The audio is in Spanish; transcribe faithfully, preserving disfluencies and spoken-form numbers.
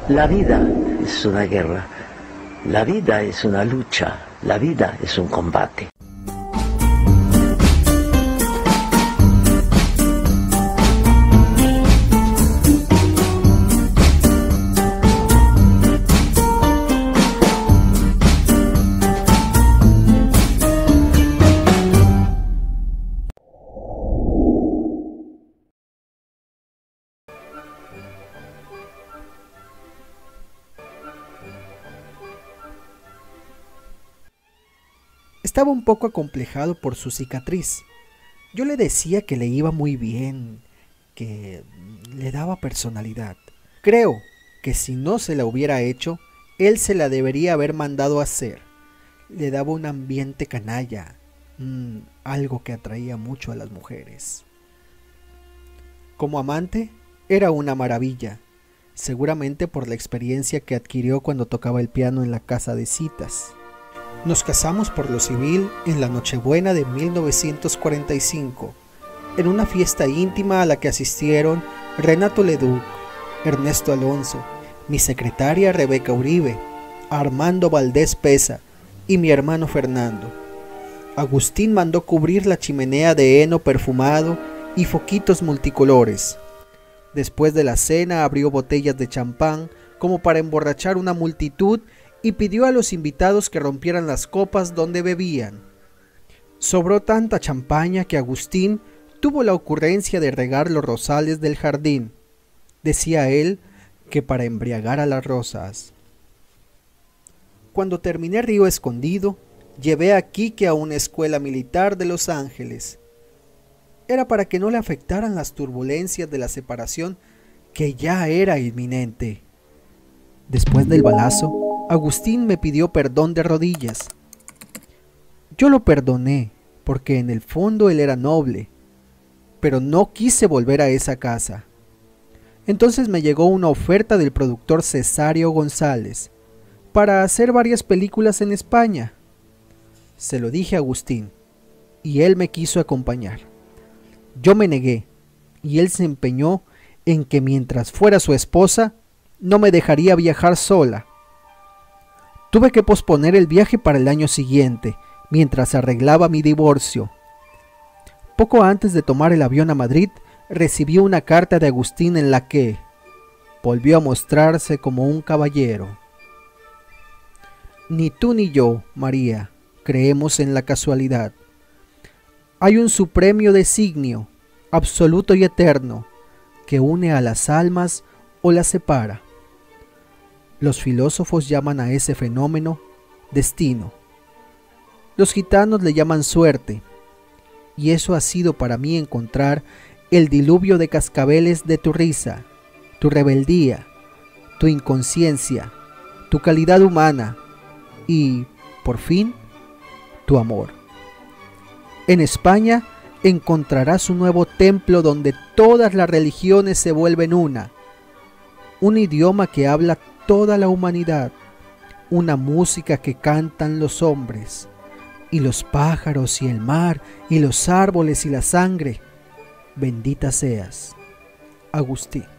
La vida es una guerra, la vida es una lucha, la vida es un combate. Estaba un poco acomplejado por su cicatriz. Yo le decía que le iba muy bien, que le daba personalidad. Creo que si no se la hubiera hecho, él se la debería haber mandado a hacer. Le daba un ambiente canalla, mmm, algo que atraía mucho a las mujeres. Como amante, era una maravilla, seguramente por la experiencia que adquirió cuando tocaba el piano en la casa de citas. Nos casamos por lo civil en la Nochebuena de mil novecientos cuarenta y cinco, en una fiesta íntima a la que asistieron Renato Leduc, Ernesto Alonso, mi secretaria Rebeca Uribe, Armando Valdés Pesa y mi hermano Fernando. Agustín mandó cubrir la chimenea de heno perfumado y foquitos multicolores. Después de la cena abrió botellas de champán como para emborrachar una multitud y pidió a los invitados que rompieran las copas donde bebían. Sobró tanta champaña que Agustín tuvo la ocurrencia de regar los rosales del jardín. Decía él que para embriagar a las rosas. Cuando terminé Río Escondido, llevé a Quique a una escuela militar de Los Ángeles. Era para que no le afectaran las turbulencias de la separación que ya era inminente. Después del balazo, Agustín me pidió perdón de rodillas. Yo lo perdoné, porque en el fondo él era noble, pero no quise volver a esa casa. Entonces me llegó una oferta del productor Cesario González para hacer varias películas en España. Se lo dije a Agustín, y él me quiso acompañar. Yo me negué, y él se empeñó en que mientras fuera su esposa, no me dejaría viajar sola. Tuve que posponer el viaje para el año siguiente, mientras arreglaba mi divorcio. Poco antes de tomar el avión a Madrid, recibí una carta de Agustín en la que volvió a mostrarse como un caballero. Ni tú ni yo, María, creemos en la casualidad. Hay un supremo designio, absoluto y eterno, que une a las almas o las separa. Los filósofos llaman a ese fenómeno destino. Los gitanos le llaman suerte. Y eso ha sido para mí encontrar el diluvio de cascabeles de tu risa, tu rebeldía, tu inconsciencia, tu calidad humana y, por fin, tu amor. En España encontrarás un nuevo templo donde todas las religiones se vuelven una, un idioma que habla toda la humanidad, una música que cantan los hombres, y los pájaros y el mar, y los árboles y la sangre. Bendita seas, Agustín.